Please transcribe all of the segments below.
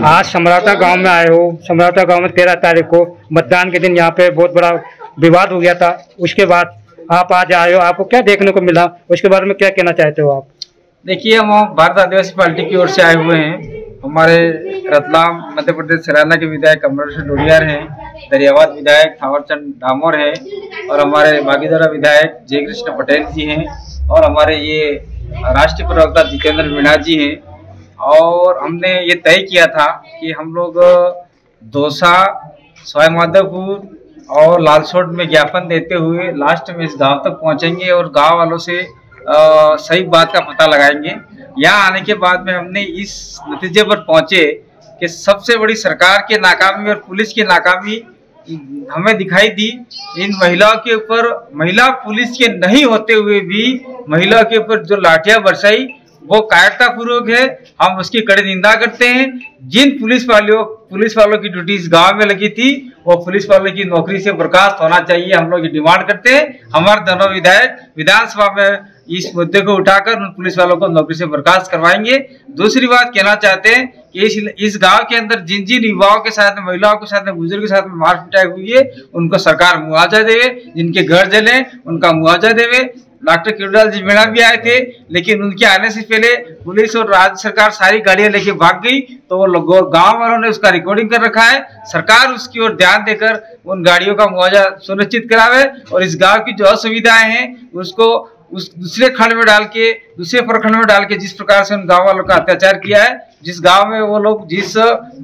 आज समराता गांव में आए हो। समराता गांव में 13 तारीख को मतदान के दिन यहाँ पे बहुत बड़ा विवाद हो गया था। उसके बाद आप आज आए हो, आपको क्या देखने को मिला, उसके बारे में क्या कहना चाहते हो आप? देखिए, हम भारत आदिवासी पार्टी की ओर से आए हुए हैं। हमारे रतलाम मध्य प्रदेश सराना के विधायक अमरेश डोडियार हैं, दरियाबाद विधायक थावरचंद डामोर हैं और हमारे भागीदारा विधायक जयकृष्ण पटेल जी हैं और हमारे ये राष्ट्रीय प्रवक्ता जितेंद्र मीणा जी हैं। और हमने ये तय किया था कि हम लोग दौसा, सवाई माधोपुर और लालसोट में ज्ञापन देते हुए लास्ट में इस गांव तक पहुंचेंगे और गांव वालों से सही बात का पता लगाएंगे। यहाँ आने के बाद में हमने इस नतीजे पर पहुंचे कि सबसे बड़ी सरकार के नाकामी और पुलिस की नाकामी हमें दिखाई दी। इन महिलाओं के ऊपर, महिला पुलिस के नहीं होते हुए भी महिलाओं के ऊपर जो लाठियां बरसाई वो कायरतापूर्वक है। हम उसकी कड़ी निंदा करते हैं। जिन पुलिस वालों की ड्यूटी इस गांव में लगी थी वो पुलिस वालों की नौकरी से बर्खास्त होना चाहिए। हम लोग ये डिमांड करते हैं। हमारे दोनों विधायक विधानसभा में इस मुद्दे को उठाकर उन पुलिस वालों को नौकरी से बर्खास्त करवाएंगे। दूसरी बात कहना चाहते हैं कि इस गांव के अंदर जिन जिन युवाओं के साथ, महिलाओं के साथ, बुजुर्ग के साथ में मार पिटाई हुई है उनको सरकार मुआवजा देवे। जिनके घर जले उनका मुआवजा देवे। डॉक्टर किरोड़ीलाल जी मीणा भी आए थे, लेकिन उनके आने से पहले पुलिस और राज्य सरकार सारी गाड़ियां लेके भाग गई, तो वो लोग गांव वालों ने उसका रिकॉर्डिंग कर रखा है। सरकार उसकी ओर ध्यान देकर उन गाड़ियों का मुआवजा सुनिश्चित करावे और इस गांव की जो असुविधाएं हैं उसको उस दूसरे खंड में डाल के, दूसरे प्रखंड में डाल के, जिस प्रकार से उन गांव वालों का अत्याचार किया है, जिस गांव में वो लोग जिस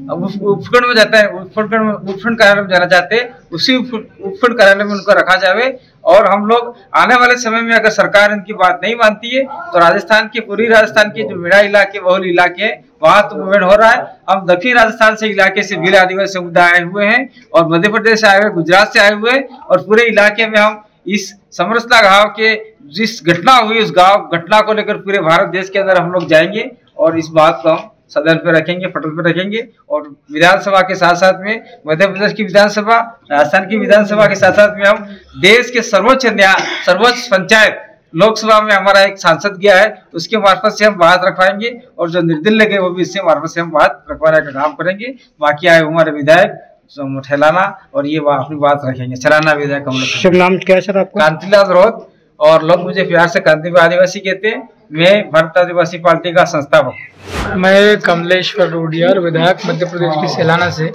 उपखंड में जाता है, उपखंड कार्यालय में जाना चाहते हैं, उसी उपखंड कार्यालय में उनको रखा जावे। और हम लोग आने वाले समय में अगर सरकार इनकी बात नहीं मानती है तो राजस्थान के, पूरी राजस्थान के जो मीणा इलाके, बहुल इलाके हैं, वहां तो मूवमेंट हो रहा है। हम दक्षिण राजस्थान से इलाके से भील आदिवासी समुदाय आए हुए हैं और मध्य प्रदेश से आए हुए, गुजरात से आए हुए हैं और पूरे इलाके में हम इस समरसता गांव के जिस घटना हुई उस घटना को लेकर पूरे भारत देश के अंदर हम लोग जाएंगे और इस बात को हम सदन पे रखेंगे, पटल पे रखेंगे। और विधानसभा के साथ साथ में मध्य प्रदेश की विधानसभा, राजस्थान की विधानसभा के साथ साथ में हम देश के सर्वोच्च पंचायत लोकसभा में हमारा एक सांसद गया है, उसके मार्फत से हम बात रखवाएंगे और जो निर्दलीय लगे वो भी इससे मार्फत से हम बात रखवाने का काम करेंगे। बाकी आए हमारे विधायक ठेलाना और ये अपनी बात रखेंगे। सराना विधायक शुभ नाम क्या है सर आपका? कांतिलाल रोहत, और लोग मुझे प्यार से कांति आदिवासी कहते हैं। मैं भारत आदिवासी पार्टी का संस्थापक। मैं कमलेश्वर डोडियार, विधायक मध्य प्रदेश की सैलाना से।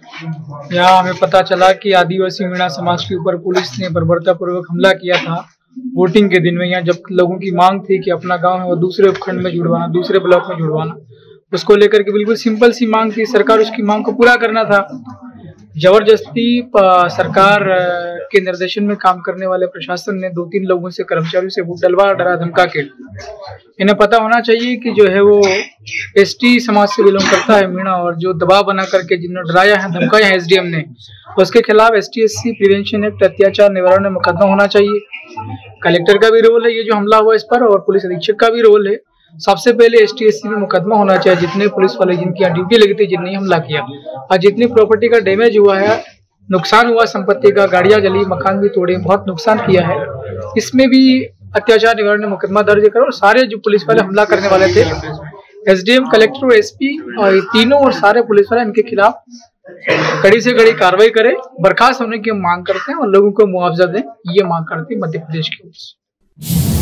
यहाँ हमें पता चला कि आदिवासी मीणा समाज के ऊपर पुलिस ने बर्बरतापूर्वक हमला किया था वोटिंग के दिन में। यहाँ जब लोगों की मांग थी कि अपना गांव है वो दूसरे उपखंड में जुड़वाना, दूसरे ब्लॉक में जुड़वाना, उसको लेकर के बिल्कुल सिंपल सी मांग थी। सरकार उसकी मांग को पूरा करना था। जबरदस्ती सरकार के निर्देशन में काम करने वाले प्रशासन ने 2-3 लोगों से, कर्मचारियों से वोट डलवा, डरा धमका के। इन्हें पता होना चाहिए कि जो है वो एसटी समाज से बिलोंग करता है मीणा, और जो दबाव बना करके जिन्होंने डराया है, धमकाया है एसडीएम ने, उसके खिलाफ ST/SC प्रिवेंशन एक्ट, अत्याचार निवारण में मुकदमा होना चाहिए। कलेक्टर का भी रोल है ये जो हमला हुआ इस पर, और पुलिस अधीक्षक का भी रोल है। सबसे पहले ST/SC में मुकदमा होना चाहिए। जितने पुलिस वाले जिनकी यहाँ ड्यूटी लगी थी, जिनने हमला किया, और जितनी प्रॉपर्टी का डैमेज हुआ है, नुकसान हुआ संपत्ति का, गाड़ियां जली, मकान भी तोड़े, बहुत नुकसान किया है, इसमें भी अत्याचार निवारण में मुकदमा दर्ज करो। और सारे जो पुलिस वाले हमला करने वाले थे, SDM, कलेक्टर और SP, और तीनों और सारे पुलिस वाले, इनके खिलाफ कड़ी से कड़ी कार्रवाई करे, बर्खास्त होने की मांग करते हैं और लोगों को मुआवजा दें, ये मांग करते हैं मध्य प्रदेश की ओर से।